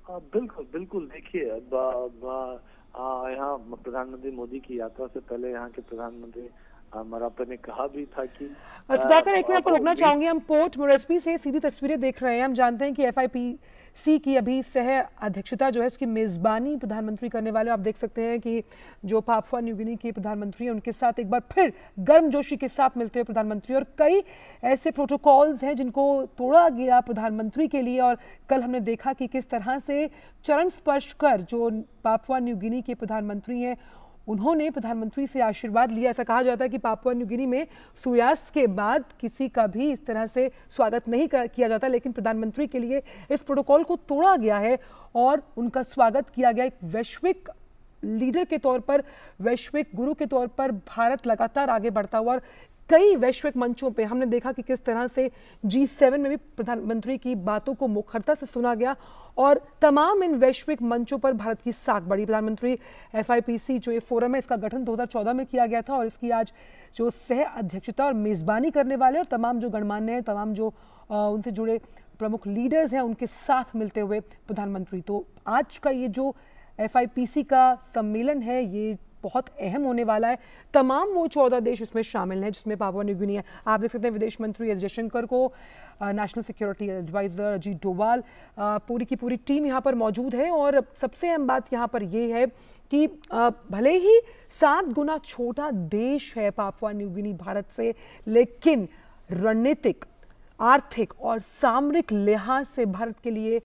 बिल्कुल बिल्कुल। देखिए, यहाँ प्रधानमंत्री मोदी की यात्रा से पहले यहाँ के प्रधानमंत्री मरापे ने कहा भी था कि सुधाकर, एक मिनट आपको वो रोकना उम्मीद। चाहूंगी। हम पोर्ट मोरेस्बी से सीधी तस्वीरें देख रहे हैं। हम जानते हैं कि एफआईपीसी की अभी सह अध्यक्षता जो है उसकी मेजबानी प्रधानमंत्री करने वाले। आप देख सकते हैं कि जो पापुआ न्यू गिनी के प्रधानमंत्री हैं उनके साथ एक बार फिर गर्मजोशी के साथ मिलते हुए प्रधानमंत्री, और कई ऐसे प्रोटोकॉल्स हैं जिनको तोड़ा गया प्रधानमंत्री के लिए। और कल हमने देखा कि किस तरह से चरण स्पर्श कर जो पापुआ न्यू गिनी के प्रधानमंत्री हैं उन्होंने प्रधानमंत्री से आशीर्वाद लिया। ऐसा कहा जाता है कि पापुआ न्यू गिनी में सूर्यास्त के बाद किसी का भी इस तरह से स्वागत नहीं किया जाता, लेकिन प्रधानमंत्री के लिए इस प्रोटोकॉल को तोड़ा गया है और उनका स्वागत किया गया। एक वैश्विक लीडर के तौर पर, वैश्विक गुरु के तौर पर भारत लगातार आगे बढ़ता हुआ, और कई वैश्विक मंचों पे हमने देखा कि किस तरह से G7 में भी प्रधानमंत्री की बातों को मुखरता से सुना गया, और तमाम इन वैश्विक मंचों पर भारत की साख बढ़ी। प्रधानमंत्री एफआईपीसी जो ये फोरम है इसका गठन 2014 में किया गया था, और इसकी आज जो सह अध्यक्षता और मेजबानी करने वाले और तमाम जो गणमान्य हैं, तमाम जो उनसे जुड़े प्रमुख लीडर्स हैं उनके साथ मिलते हुए प्रधानमंत्री। तो आज का ये जो एफआईपीसी का सम्मेलन है ये बहुत अहम होने वाला है। तमाम वो 14 देश उसमें शामिल हैं जिसमें पापुआ न्यू गिनी है। आप देख सकते हैं विदेश मंत्री एस जयशंकर को, national security adviser Ajit Doval, पूरी की पूरी टीम यहाँ पर मौजूद है। और सबसे अहम बात यहाँ पर ये है कि भले ही 7 गुना छोटा देश है पापुआ न्यू गिनी भारत से, लेकिन रणनीतिक, आर्थिक और सामरिक लिहाज से भारत के लिए